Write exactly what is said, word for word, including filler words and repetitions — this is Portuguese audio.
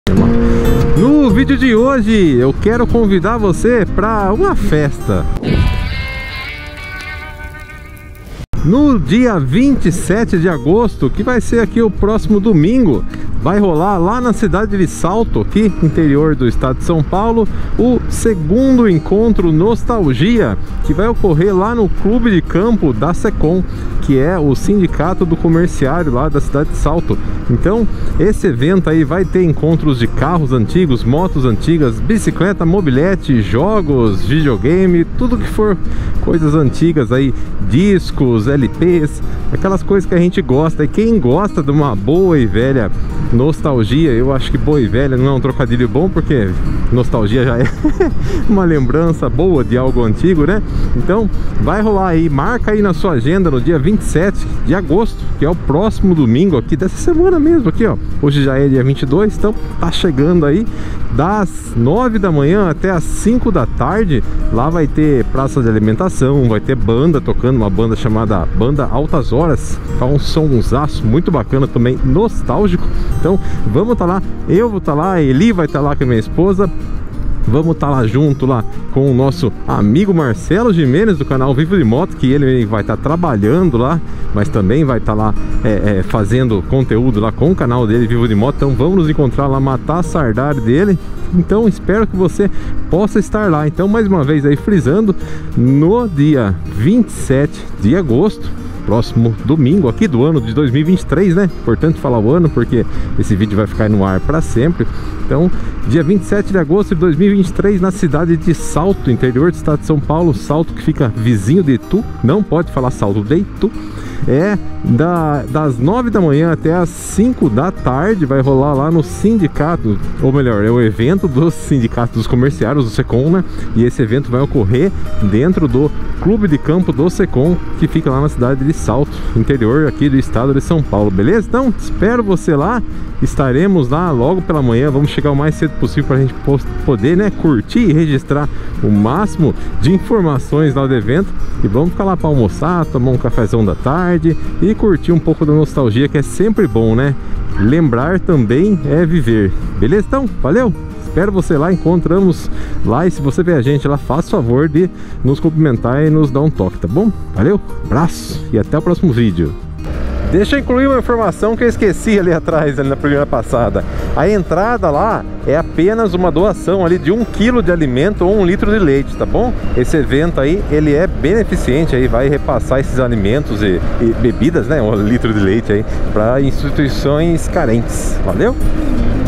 No vídeo de hoje eu quero convidar você para uma festa. No dia vinte e sete de agosto, que vai ser aqui o próximo domingo, vai rolar lá na cidade de Salto, aqui interior do estado de São Paulo, o segundo encontro Nostalgia, que vai ocorrer lá no Clube de Campo da Secom, que é o sindicato do comerciário lá da cidade de Salto. Então esse evento aí vai ter encontros de carros antigos, motos antigas, bicicleta, mobilete, jogos, videogame, tudo que for coisas antigas aí, discos, L Ps, aquelas coisas que a gente gosta. E quem gosta de uma boa e velha nostalgia, eu acho que boa e velha não é um trocadilho bom, porque nostalgia já é uma lembrança boa de algo antigo, né? Então vai rolar aí, marca aí na sua agenda no dia vinte e sete de agosto, que é o próximo domingo aqui dessa semana mesmo aqui, ó. Hoje já é dia vinte e dois, então tá chegando aí, das nove da manhã até as cinco da tarde. Lá vai ter praça de alimentação, vai ter banda tocando, uma banda chamada Banda Altas Horas, tá um sonsaço muito bacana também, nostálgico. Então vamos tá lá, eu vou tá lá, a Eli vai tá lá com a minha esposa. Vamos estar lá junto lá com o nosso amigo Marcelo Gimenez do canal Vivo de Moto, que ele vai estar trabalhando lá, mas também vai estar lá é, é, fazendo conteúdo lá com o canal dele Vivo de Moto. Então vamos nos encontrar lá, matar a saudade dele. Então espero que você possa estar lá. Então mais uma vez aí frisando, no dia vinte e sete de agosto, próximo domingo aqui do ano de dois mil e vinte e três, né? Importante falar o ano, porque esse vídeo vai ficar no ar para sempre. Então, dia vinte e sete de agosto de dois mil e vinte e três, na cidade de Salto, interior do estado de São Paulo. Salto que fica vizinho de Itu, não pode falar Salto de Itu. É da, das nove da manhã até as cinco da tarde, vai rolar lá no sindicato, ou melhor, é o evento dos sindicatos dos comerciários do Secom, né? E esse evento vai ocorrer dentro do Clube de Campo do Secom, que fica lá na cidade de Salto, interior aqui do estado de São Paulo, beleza? Então, espero você lá, estaremos lá logo pela manhã, vamos chegar o mais cedo possível para a gente poder, né, curtir e registrar o máximo de informações lá do evento, e vamos ficar lá para almoçar, tomar um cafezão da tarde e curtir um pouco da nostalgia, que é sempre bom, né? Lembrar também é viver, beleza? Então, valeu! Espero você lá, encontramos lá, e se você vê a gente lá, faça o favor de nos cumprimentar e nos dar um toque, tá bom? Valeu, abraço e até o próximo vídeo. Deixa eu incluir uma informação que eu esqueci ali atrás, ali na primeira passada. A entrada lá é apenas uma doação ali de um quilo de alimento ou um litro de leite, tá bom? Esse evento aí, ele é beneficente, aí vai repassar esses alimentos e, e bebidas, né? Um litro de leite aí para instituições carentes. Valeu?